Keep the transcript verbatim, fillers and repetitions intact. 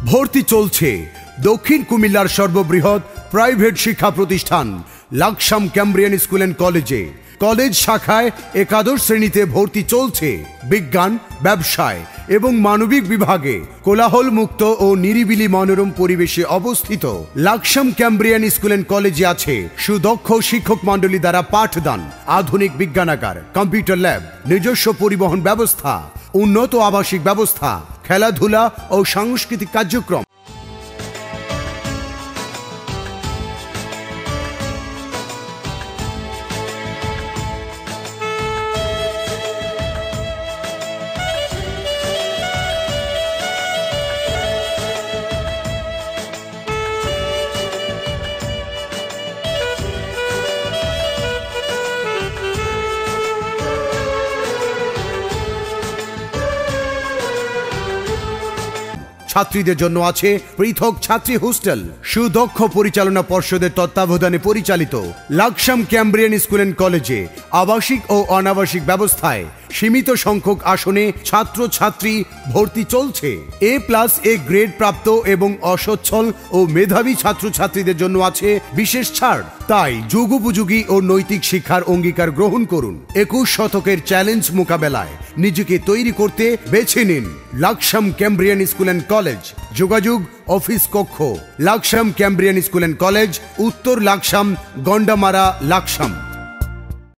ভর্তি চলছে দক্ষিণ কুমিল্লার সর্ববৃহৎ প্রাইভেট শিক্ষা প্রতিষ্ঠান লাকসাম ক্যাম্ব্রিয়ান স্কুল অ্যান্ড কলেজে। কলেজ শাখায় একাদশ শ্রেণীতে ভর্তি চলছে। বিজ্ঞান, ব্যবসায় এবং মানবিক বিভাগে কোলাহল মুক্ত ও নিরিবিলি মনোরম পরিবেশে অবস্থিত লাকসাম ক্যাম্ব্রিয়ান স্কুল অ্যান্ড কলেজে আছে সুদক্ষ শিক্ষক মণ্ডলী দ্বারা পাঠদান, আধুনিক বিজ্ঞানাগার, কম্পিউটার ল্যাব, নিজস্ব পরিবহন ব্যবস্থা, উন্নত আবাসিক ব্যবস্থা, খেলাধুলা ও সাংস্কৃতিক কার্যক্রম। ছাত্রীদের জন্য আছে পৃথক ছাত্রী হোস্টেল। সুদক্ষ পরিচালনা পর্ষদের তত্ত্বাবধানে পরিচালিত লাকসাম ক্যাম্ব্রিয়ান স্কুল অ্যান্ড কলেজে আবাসিক ও অনাবাসিক ব্যবস্থায় সীমিত সংখ্যক আসনে ছাত্র ছাত্রী ভর্তি চলছে। এ প্লাস এ গ্রেড প্রাপ্ত এবং অসচ্ছল ও মেধাবী ছাত্রছাত্রীদের জন্য আছে বিশেষ ছাড়। তাই যুগোপযোগী ও নৈতিক শিক্ষার অঙ্গীকার গ্রহণ করুন। একুশ শতকের চ্যালেঞ্জ মোকাবেলায় নিজেকে তৈরি করতে বেছে নিন Laksam Cambrian school and college. যোগাযোগ অফিস কক্ষ, Laksam Cambrian school and college, উত্তর লাকসাম, গন্ডামারা, লাকসাম।